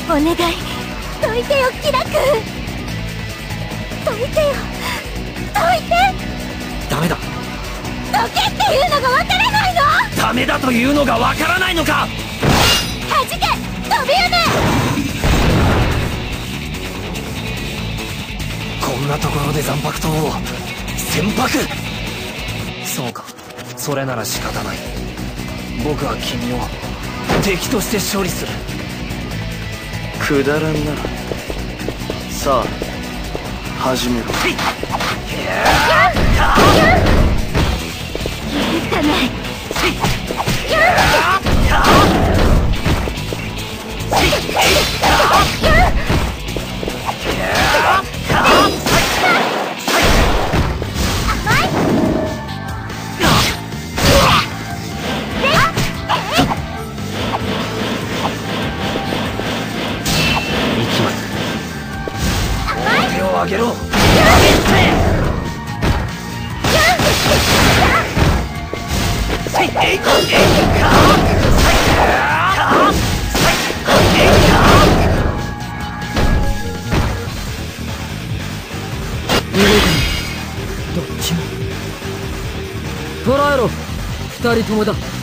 お願い、どいてよキラ君。どいてよ、どいて。 ダメだ。 どけっていうのがわからないの？ ダメだというのがわからないのか。 はじけ、飛び船。 こんなところで残白刀を。船舶。そうか、それなら仕方ない。僕は君を敵として処理する。くだらんな。さあ始めろ。 許さない。 手を上げろ。 どっちも捕らえろ、二人ともだ。